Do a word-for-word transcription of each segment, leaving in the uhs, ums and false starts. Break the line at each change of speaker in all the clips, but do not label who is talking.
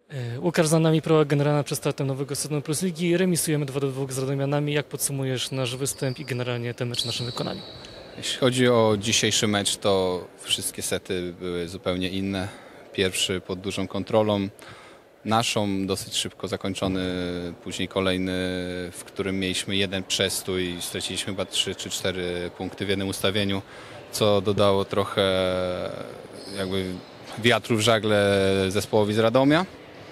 E, Łukasz, za nami prowa generalna przed startem nowego sezonu Plus Ligi. Remisujemy dwa do dwóch z Radomianami. Jak podsumujesz nasz występ i generalnie ten mecz w naszym wykonaniu?
Jeśli chodzi o dzisiejszy mecz, to wszystkie sety były zupełnie inne. Pierwszy pod dużą kontrolą naszą, dosyć szybko zakończony, później kolejny, w którym mieliśmy jeden przestój i straciliśmy chyba trzy czy cztery punkty w jednym ustawieniu, co dodało trochę jakby wiatru w żagle zespołowi z Radomia.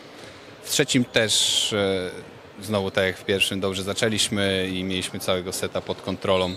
W trzecim też znowu tak jak w pierwszym dobrze zaczęliśmy i mieliśmy całego seta pod kontrolą.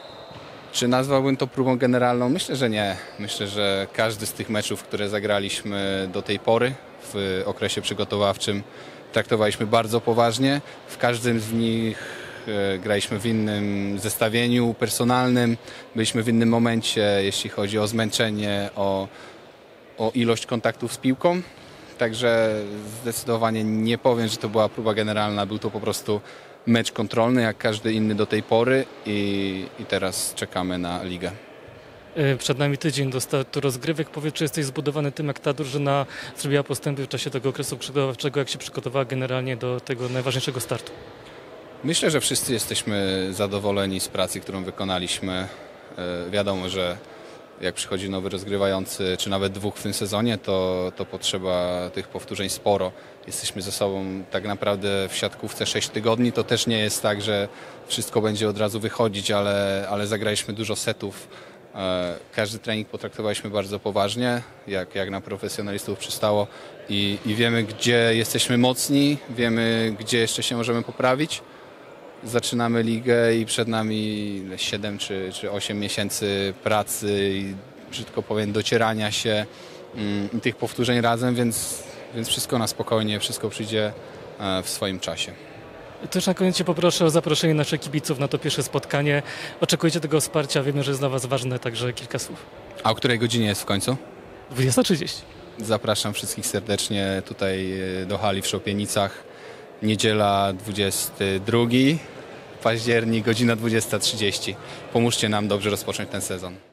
Czy nazwałbym to próbą generalną? Myślę, że nie. Myślę, że każdy z tych meczów, które zagraliśmy do tej pory w okresie przygotowawczym, traktowaliśmy bardzo poważnie. W każdym z nich graliśmy w innym zestawieniu personalnym, byliśmy w innym momencie, jeśli chodzi o zmęczenie, o, o ilość kontaktów z piłką. Także zdecydowanie nie powiem, że to była próba generalna, był to po prostu mecz kontrolny, jak każdy inny do tej pory i, i teraz czekamy na ligę.
Przed nami tydzień do startu rozgrywek. Powiedz, czy jesteś zbudowany tym, jak ta drużyna zrobiła postępy w czasie tego okresu przygotowawczego, jak się przygotowała generalnie do tego najważniejszego startu?
Myślę, że wszyscy jesteśmy zadowoleni z pracy, którą wykonaliśmy. Wiadomo, że jak przychodzi nowy rozgrywający, czy nawet dwóch w tym sezonie, to, to potrzeba tych powtórzeń sporo. Jesteśmy ze sobą tak naprawdę w siatkówce sześć tygodni. To też nie jest tak, że wszystko będzie od razu wychodzić, ale, ale zagraliśmy dużo setów. Każdy trening potraktowaliśmy bardzo poważnie, jak, jak na profesjonalistów przystało i, i wiemy, gdzie jesteśmy mocni, wiemy, gdzie jeszcze się możemy poprawić. Zaczynamy ligę i przed nami siedem czy, czy osiem miesięcy pracy i brzydko powiem docierania się i tych powtórzeń razem, więc, więc wszystko na spokojnie, wszystko przyjdzie w swoim czasie.
Też na koniec Cię poproszę o zaproszenie naszych kibiców na to pierwsze spotkanie. Oczekujecie tego wsparcia, wiemy, że jest dla Was ważne, także kilka słów.
A o której godzinie jest w końcu?
dwudziesta trzydzieści.
Zapraszam wszystkich serdecznie tutaj do hali w Szopienicach. Niedziela dwudziestego drugiego października, godzina dwudziesta trzydzieści. Pomóżcie nam dobrze rozpocząć ten sezon.